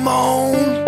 Come on.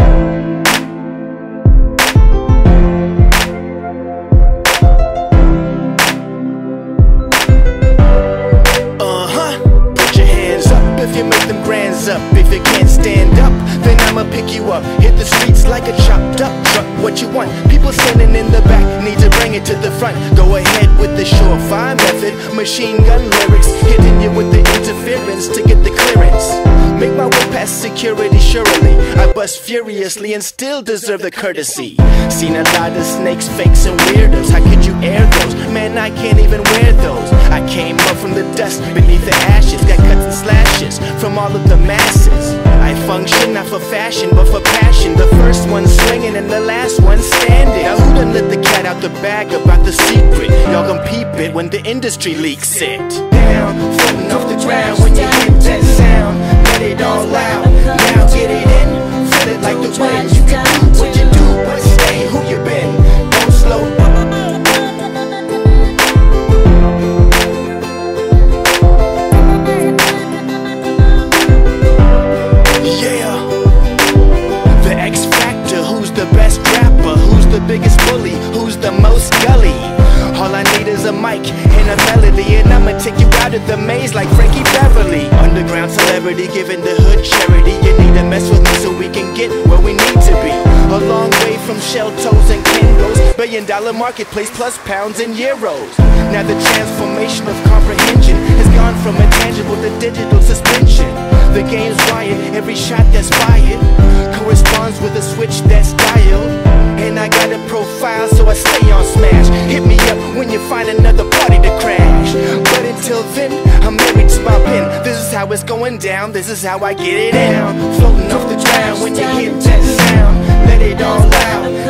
Put your hands up if you make them grands up. If you can't stand up, then I'ma pick you up. Hit the streets like a chopped up truck. What you want? People standing in the back need to bring it to the front. Go ahead with the surefire method. Machine gun lyrics, hitting you with the interference to get the clearance. Make my way past security, surely I bust furiously and still deserve the courtesy. Seen a lot of snakes, fakes, and weirdos. How could you air those? Man, I can't even wear those. I came up from the dust beneath the ashes. Got cuts and slashes from all of the masses. I function not for fashion but for passion. The first one swinging and the last one standing. Now who done let the cat out the bag about the secret? Y'all gon' peep it when the industry leaks it. Down, floating off the ground when you hear that sound. Let it all out, now get it in. Feel it like the wind. You can do what you do, but stay who you been. Don't slow. Yeah. The X Factor, who's the best rapper? Who's the biggest bully? Who's the most gully? All I need is a mic and a melody, and I'ma take you out of the maze like Frankie Beverly. Underground celebrity giving the hood charity. You need to mess with me so we can get where we need to be. A long way from shell toes and Kangos. $1 billion marketplace plus pounds and euros. Now the transformation of comprehension has gone from intangible to digital suspension. The game's wired, every shot that's fired corresponds with a switch that's dialed. And I got a profile so I stay on smash. Hit me up when you find another party to crash. But until then, I'm married to my pen. This is how it's going down, this is how I get it down. Floating off the ground when you hear that sound. Let it all out.